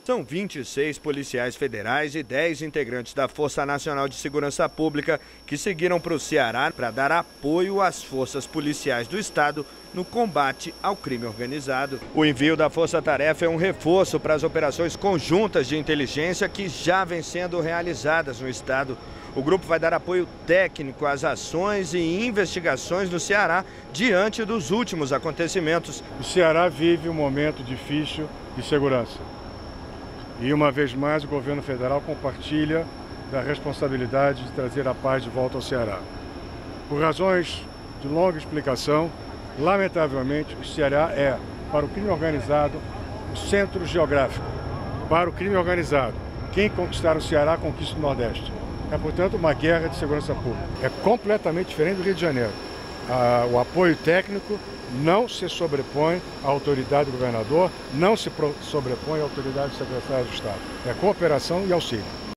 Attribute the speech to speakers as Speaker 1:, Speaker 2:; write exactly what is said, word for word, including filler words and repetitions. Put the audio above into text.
Speaker 1: São vinte e seis policiais federais e dez integrantes da Força Nacional de Segurança Pública que seguiram para o Ceará para dar apoio às forças policiais do estado no combate ao crime organizado. O envio da Força Tarefa é um reforço para as operações conjuntas de inteligência que já vêm sendo realizadas no estado. O grupo vai dar apoio técnico às ações e investigações no Ceará diante dos últimos acontecimentos.
Speaker 2: O Ceará vive um momento difícil de segurança. E uma vez mais o governo federal compartilha da responsabilidade de trazer a paz de volta ao Ceará. Por razões de longa explicação, lamentavelmente o Ceará é, para o crime organizado, o centro geográfico. Para o crime organizado, quem conquistar o Ceará conquista o Nordeste. É, portanto, uma guerra de segurança pública. É completamente diferente do Rio de Janeiro. Ah, o apoio técnico não se sobrepõe à autoridade do governador, não se sobrepõe à autoridade do secretário de Estado. É cooperação e auxílio.